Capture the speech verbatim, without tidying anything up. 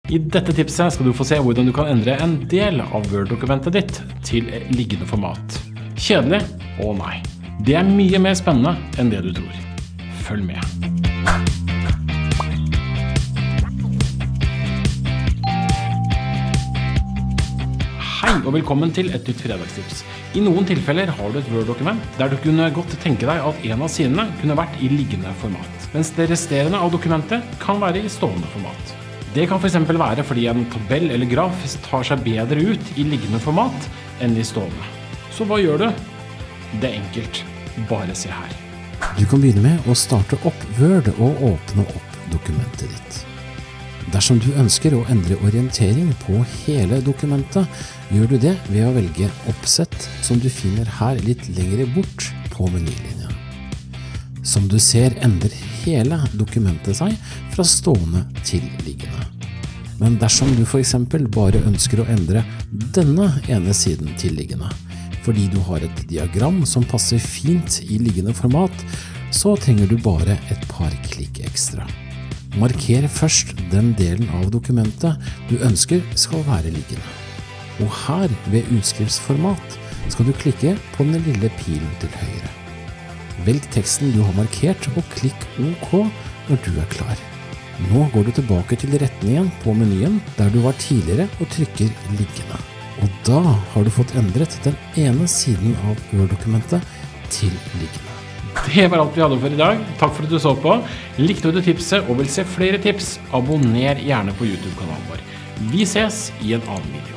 I dette tipset skal du få se hvordan du kan endre en del av Word-dokumentet ditt til liggende format. Kjedelig? Å nei. Det er mye mer spennende enn det du tror. Følg med. Hei og velkommen til et nytt fredagstips. I noen tilfeller har du et Word-dokument der du kunne godt tenke deg at en av sidene kunne vært i liggende format, mens det resterende av dokumentet kan være i stående format. Det kan for eksempel være fordi en tabell eller graf tar seg bedre ut i liggende format enn i stående. Så hva gjør du? Det er enkelt. Bare se her. Du kan begynne med å starte opp Word og åpne opp dokumentet ditt. Dersom du ønsker å endre orientering på hele dokumentet, gjør du det ved å velge oppsett, som du finner her litt lengre bort på menylinjen. Som du ser endrer hele dokumentet seg fra stående til liggende. Men dersom du for eksempel bare ønsker å endre denne ene siden til liggende, fordi du har et diagram som passer fint i liggende format, så trenger du bare et par klikk ekstra. Marker først den delen av dokumentet du ønsker skal være liggende. Og her ved utskriftsformat skal du klikke på den lille pilen til høyre. Velg teksten du har markert og klikk OK når du er klar. Nå går du tilbake til retten igjen på menyen der du var tidligere og trykker liggende. Og da har du fått endret den ene siden av Word-dokumentet til liggende. Det var alt vi hadde for i dag. Takk for at du så på. Likte du tipset og vil se flere tips, abonner gjerne på YouTube-kanalen vår. Vi ses i en annen video.